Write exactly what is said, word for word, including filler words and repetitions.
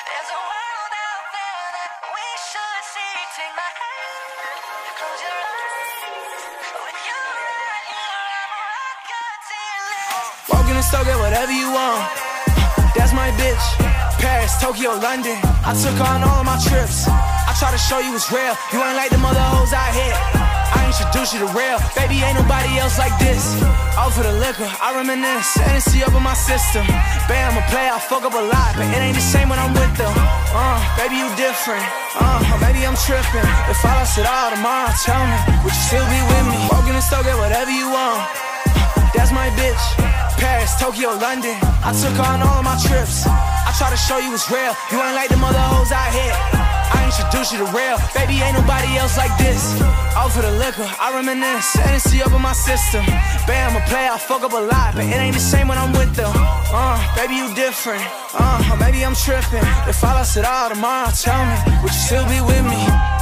There's a world out there that we should see. Take my hand, close your eyes. With you right here, I'm rocketing. Walk in the store, get whatever you want. That's my bitch. Paris, Tokyo, London. I took her on all of my trips. I try to show you it's real. You ain't like them other hoes out here. I introduce you to real. Baby, ain't nobody else like this. All for the liquor, I reminisce. Hennessy up in my system. Bam, I'm a player, I fuck up a lot, but it ain't the same when I'm with them. Uh, baby, you different. Uh, maybe I'm tripping. If I lost it all tomorrow, tell me, would you still be with me? Walk in the store, get whatever you want. That's my bitch. Paris, Tokyo, London. I took her on all of my trips. I try to show you it's real. You ain't like them other hoes out here. I introduce you to real. Baby, ain't nobody else like this. All for the liquor, I reminisce. Hennessy up in my system. Bam, I'm a player, I fuck up a lot, but it ain't the same when I'm with them. Uh, baby, you different. Uh, maybe I'm tripping. If I lost it all tomorrow, tell me, would you still be with me?